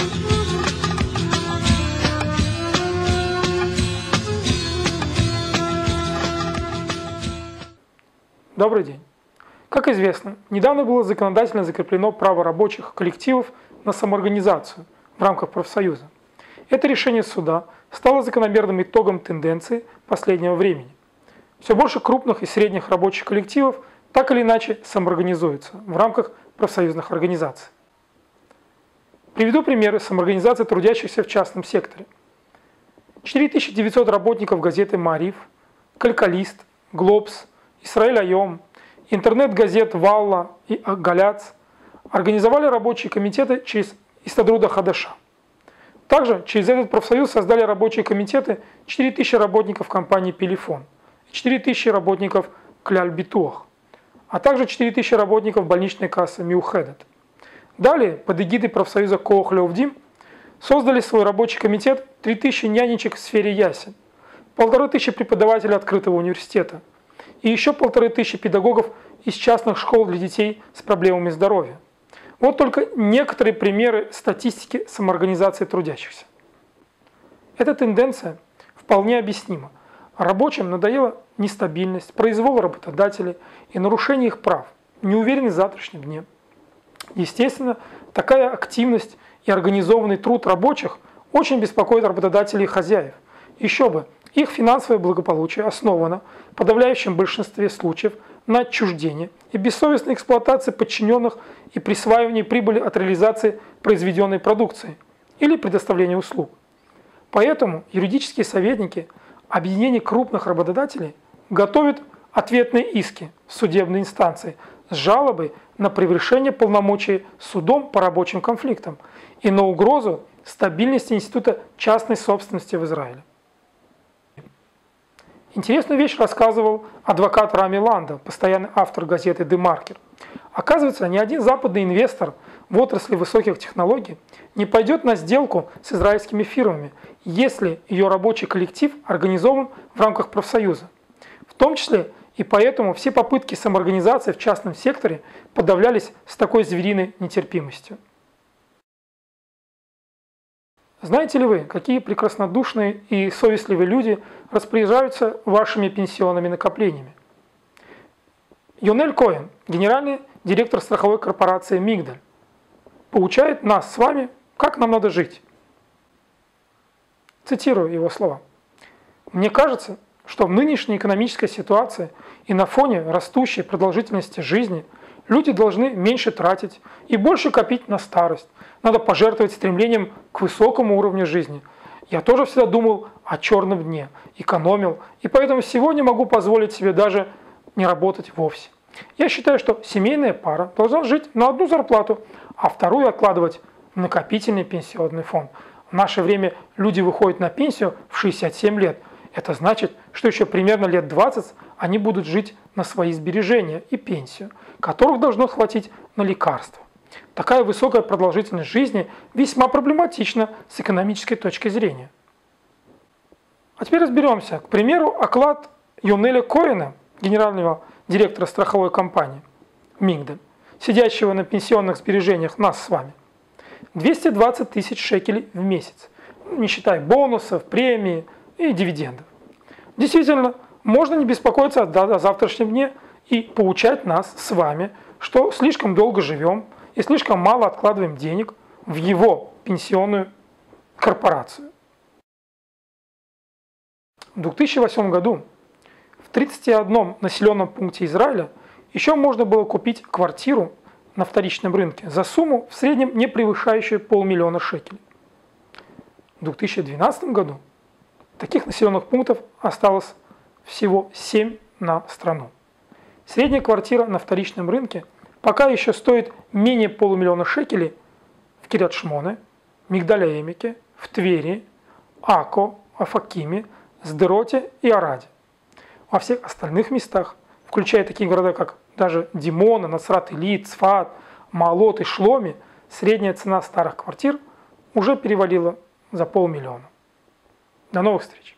Добрый день. Как известно, недавно было законодательно закреплено право рабочих коллективов на самоорганизацию в рамках профсоюза. Это решение суда стало закономерным итогом тенденции последнего времени. Все больше крупных и средних рабочих коллективов так или иначе самоорганизуются в рамках профсоюзных организаций. Приведу примеры самоорганизации трудящихся в частном секторе. 4900 работников газеты «Маариф», «Калькалист», «Глобс», «Исраэль Айом», интернет-газет «Валла» и «Галяц» организовали рабочие комитеты через Истадруда Хадаша. Также через этот профсоюз создали рабочие комитеты 4000 работников компании «Пелефон» и 4000 работников «Кляль Битуах», а также 4000 работников больничной кассы «Миухедет». Далее, под эгидой профсоюза «Коох Леовдим» создали свой рабочий комитет 3000 нянечек в сфере ясен, 1500 преподавателей открытого университета и еще 1500 педагогов из частных школ для детей с проблемами здоровья. Вот только некоторые примеры статистики самоорганизации трудящихся. Эта тенденция вполне объяснима. Рабочим надоела нестабильность, произвол работодателей и нарушение их прав, неуверенность в завтрашнем дне. Естественно, такая активность и организованный труд рабочих очень беспокоит работодателей и хозяев. Еще бы, их финансовое благополучие основано в подавляющем большинстве случаев на отчуждении и бессовестной эксплуатации подчиненных и присваивании прибыли от реализации произведенной продукции или предоставления услуг. Поэтому юридические советники объединений крупных работодателей готовят ответные иски в судебной инстанции с жалобой на превышение полномочий судом по рабочим конфликтам и на угрозу стабильности института частной собственности в Израиле. Интересную вещь рассказывал адвокат Рами Ланда, постоянный автор газеты «Демаркер». Оказывается, ни один западный инвестор в отрасли высоких технологий не пойдет на сделку с израильскими фирмами, если ее рабочий коллектив организован в рамках профсоюза. В том числе и поэтому все попытки самоорганизации в частном секторе подавлялись с такой звериной нетерпимостью. Знаете ли вы, какие прекраснодушные и совестливые люди распоряжаются вашими пенсионными накоплениями? Йонель Коэн, генеральный директор страховой корпорации «Мигдаль», поучает нас с вами, как нам надо жить. Цитирую его слова. «Мне кажется, что в нынешней экономической ситуации и на фоне растущей продолжительности жизни люди должны меньше тратить и больше копить на старость. Надо пожертвовать стремлением к высокому уровню жизни. Я тоже всегда думал о черном дне, экономил, и поэтому сегодня могу позволить себе даже не работать вовсе. Я считаю, что семейная пара должна жить на одну зарплату, а вторую откладывать в накопительный пенсионный фонд. В наше время люди выходят на пенсию в 67 лет. Это значит, что еще примерно лет 20 они будут жить на свои сбережения и пенсию, которых должно хватить на лекарства. Такая высокая продолжительность жизни весьма проблематична с экономической точки зрения. А теперь разберемся. К примеру, оклад Йонеля Коэна, генерального директора страховой компании «Мигдаль», сидящего на пенсионных сбережениях нас с вами, 220 тысяч шекелей в месяц, не считая бонусов, премии и дивидендов. Действительно, можно не беспокоиться о завтрашнем дне и поучать нас с вами, что слишком долго живем и слишком мало откладываем денег в его пенсионную корпорацию. В 2008 году в 31 населенном пункте Израиля еще можно было купить квартиру на вторичном рынке за сумму в среднем не превышающую 500 000 шекелей. В 2012 году таких населенных пунктов осталось всего 7 на страну. Средняя квартира на вторичном рынке пока еще стоит менее 500 000 шекелей в Кирьят-Шмоне, Мигдаль-Эмике, в Твери, Ако, Афакиме, Сдероте и Араде. Во всех остальных местах, включая такие города, как даже Димона, Нацрат-Илит, Цфат, Маалот и Шломи, средняя цена старых квартир уже перевалила за 500 000. До новых встреч!